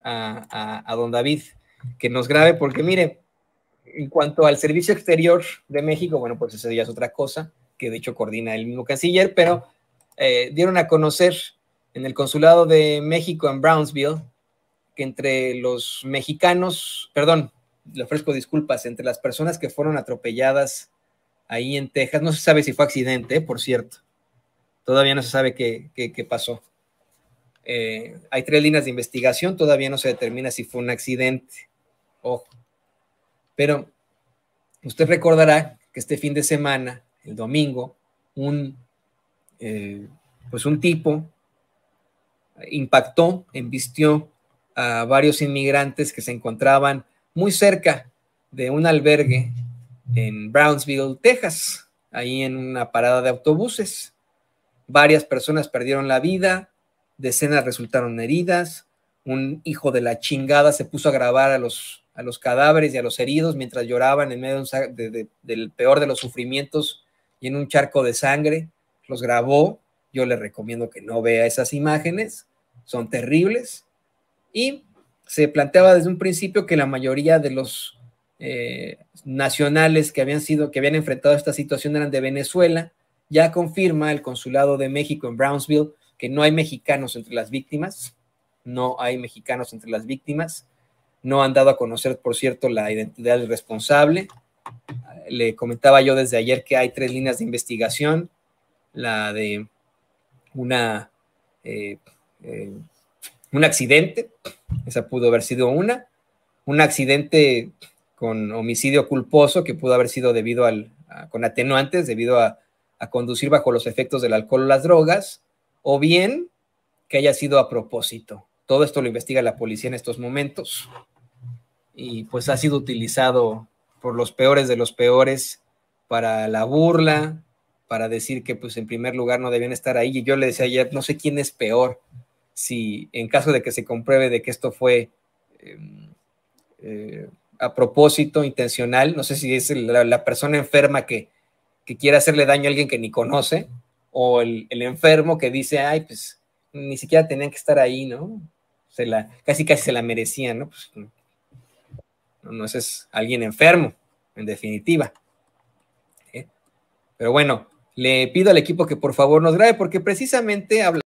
a don David que nos grabe, porque mire, en cuanto al servicio exterior de México, bueno, pues eso ya es otra cosa, que de hecho coordina el mismo canciller, pero dieron a conocer en el consulado de México en Brownsville que entre los mexicanos, perdón, le ofrezco disculpas, entre las personas que fueron atropelladas ahí en Texas, no se sabe si fue accidente, por cierto, todavía no se sabe qué pasó. Hay 3 líneas de investigación, todavía no se determina si fue un accidente, ojo. Pero usted recordará que este fin de semana, el domingo, pues un tipo impactó, embistió a varios inmigrantes que se encontraban muy cerca de un albergue en Brownsville, Texas, ahí en una parada de autobuses. Varias personas perdieron la vida, decenas resultaron heridas, un hijo de la chingada se puso a grabar a los cadáveres y a los heridos mientras lloraban en medio del peor de los sufrimientos y en un charco de sangre. Los grabó. Yo le recomiendo que no vea esas imágenes, son terribles. Y se planteaba desde un principio que la mayoría de los nacionales que habían enfrentado esta situación eran de Venezuela. Ya confirma el Consulado de México en Brownsville que no hay mexicanos entre las víctimas, no hay mexicanos entre las víctimas, no han dado a conocer, por cierto, la identidad del responsable. Le comentaba yo desde ayer que hay 3 líneas de investigación, la de un accidente, esa pudo haber sido un accidente con homicidio culposo que pudo haber sido debido con atenuantes, debido a conducir bajo los efectos del alcohol o las drogas, o bien que haya sido a propósito. Todo esto lo investiga la policía en estos momentos y pues ha sido utilizado por los peores de los peores para la burla, para decir que pues en primer lugar no debían estar ahí. Y yo le decía ayer, no sé quién es peor, si en caso de que se compruebe de que esto fue a propósito, intencional, no sé si es la persona enferma que quiere hacerle daño a alguien que ni conoce, o el enfermo que dice, ay, pues ni siquiera tenían que estar ahí, ¿no? Casi se la merecían, ¿no? Pues, no, ese es alguien enfermo, en definitiva. Pero bueno, le pido al equipo que por favor nos grabe, porque precisamente habla